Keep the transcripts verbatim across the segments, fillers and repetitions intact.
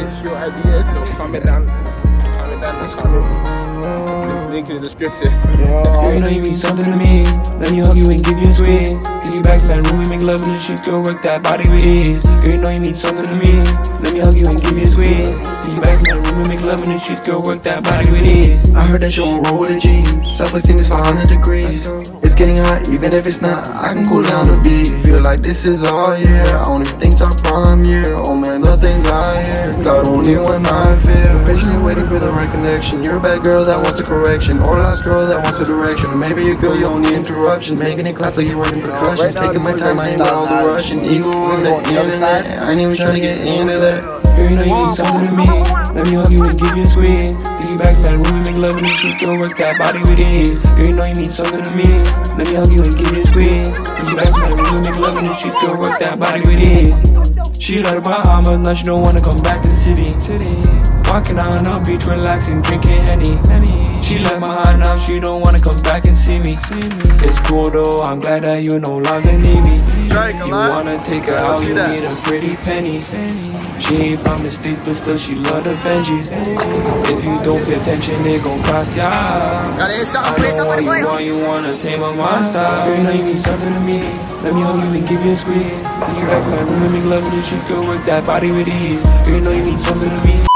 get your ideas, so comment down, comment down in the comment. Link in the description. Girl, you know you mean something to me. Let me hug you and give you a squeeze. Take you back to that room, we make love in the sheets. Girl, work that body with ease. Girl, you know you mean something to me. Let me hug you and give you a squeeze. Take you back to that room, we make love in the sheets. Girl, work that body with ease. I heard that you on roll with a G. Self-esteem is five hundred degrees. It's getting hot, even if it's not. I can cool down a beat. Feel like this is all year. Only things our prime year. Oh man, nothing's out here. Got only one I feel. Patiently waiting for the right connection. You're a bad girl that wants a correction, or a lost girl that wants a direction. Or maybe a girl you only interruptions. Making it clap like you're running percussions. Taking my time, I ain't got all the rushing. Ego on the internet. I ain't even trying to get into that. Girl, you know you mean something to me. Let me hug you and give you a squeeze. Take you back to that room, we make love in the sheets. Girl, work that body with ease. Girl, you know you mean something to me. Let me hug you and give you a squeeze. Take you back to that room, we make love in the sheets. Girl, work that body with ease. She like Bahamas, now she don't wanna come back to the city. Walking on the beach, relaxing, drinking Henny. She like my heart now, she don't wanna come back and see me. It's cool though, I'm glad that you no longer need me. You wanna take her out, you need a pretty penny. She ain't from the States, but still she love the Benjis. If you don't pay attention, it gon' cost ya. I know what you want, you wanna tame a monster. Girl, you know you mean something to me. Let me hug you and give you a squeeze. Take you back to my room and make love in the sheets. Girl, work that body with ease. Girl, you know you mean something to me.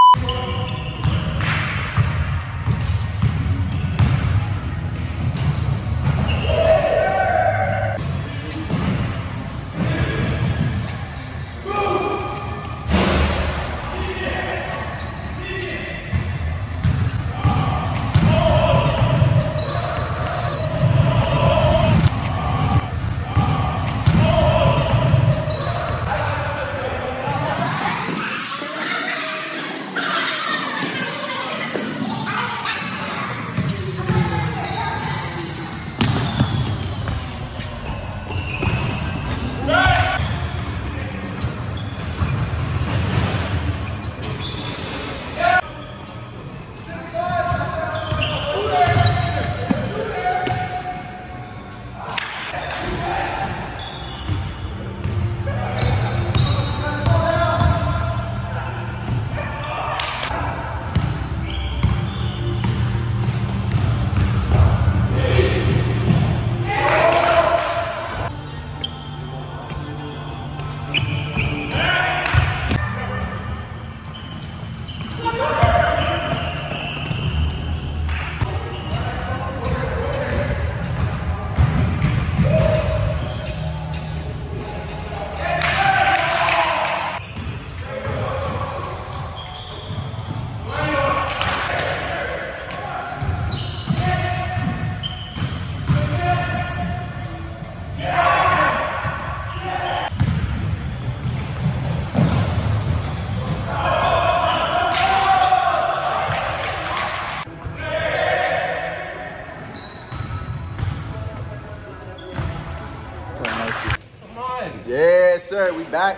Yes, sir. We back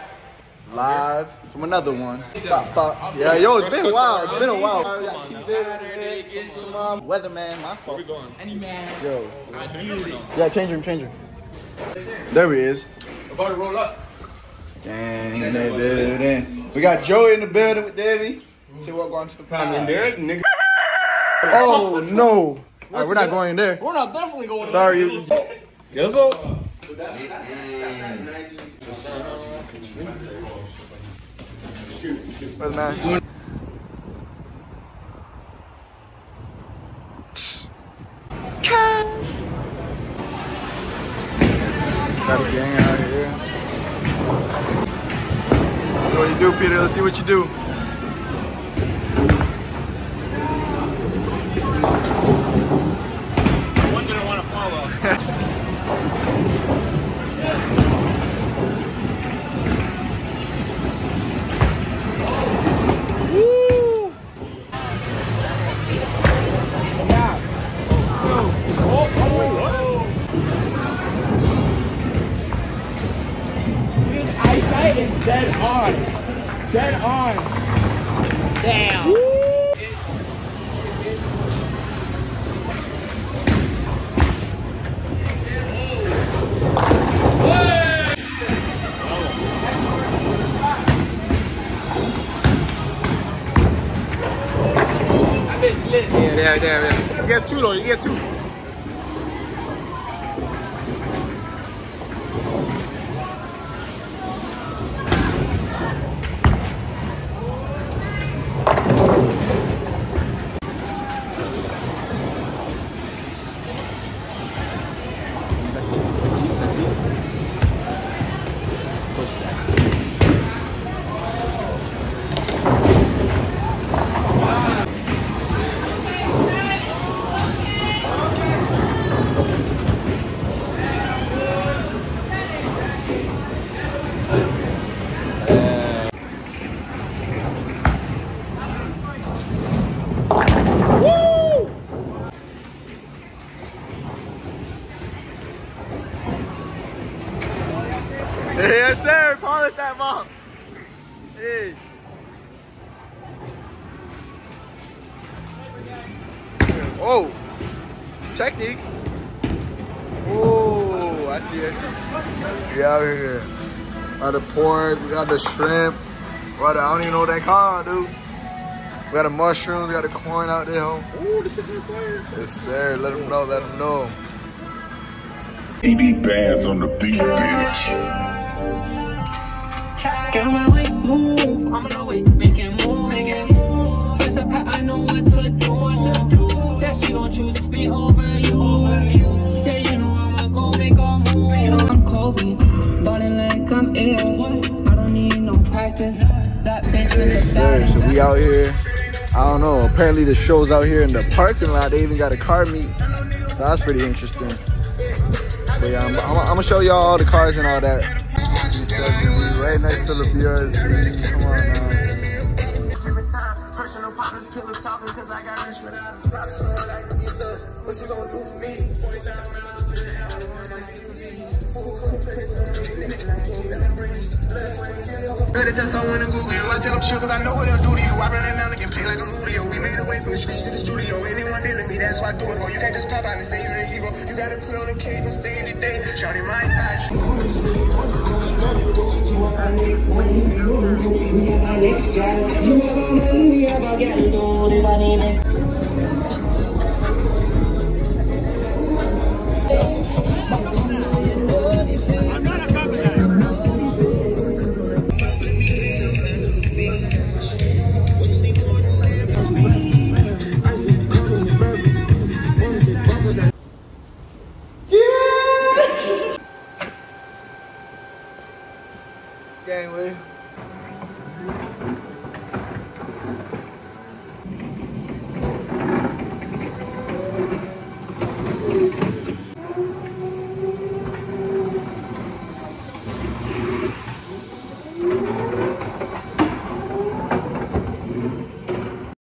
live from another one. Stop, stop. Yeah, yo, it's been a while. It's been a while. We got T Z, Weatherman, my fault. Where we going? Any man. Yo. Yeah, change room, change room. There he is. About to roll up. Dang, in the building. We got Joey in the building with Debbie. See what going to the I'm in there, nigga. Oh no. All right, we're not going in there. We're not definitely going in Sorry. there. Yes, sir. Weatherman. Got a gang out here. What do you do, Peter? Let's see what you do. One didn't want to follow. Dead on. Dead on. Damn. Woo. Yeah, damn, yeah. You get two though, you get two. Yes, sir. Polish that ball. Hey. Oh. Technique. Oh, I see, I see. We out here. We got the pork, we got the shrimp. What, I don't even know what they call, dude. We got the mushrooms, we got the corn out there. Ooh, this is fire. Yes, sir. Let them know, let them know. E D bands on the beat, bitch. Get on my way, move. I'm on the way, make it move, make it move. It's a pack, I know what to do, what to do. That she gon' choose me over you, over you. Yeah, you know I'ma go make a move. You know I'm Kobe, ballin' like I'm ill. I don't need no practice. That bitch with Yes, the sir. So we baddest. out here. I don't know. Apparently the show's out here in the parking lot. They even got a car meet. So that's pretty interesting. But yeah, I'm, I'm, I'm gonna show y'all all the cars and all that. Right next to the B R S. Come on now. Personal partners, pillow talking, cause I got rich without a top, so I can get the, what you gonna do for me? twenty thousand dollars to the hell, better tell someone to Google you. I tell them chill, cause I know what they'll do to you. I run that mountain, get paid like a Julio. We made a way from the streets to the studio. Anyone did to me, that's why I do it for. You can't just pop out and say you're the hero. You gotta put on the cape and say it today. Shawty my side. You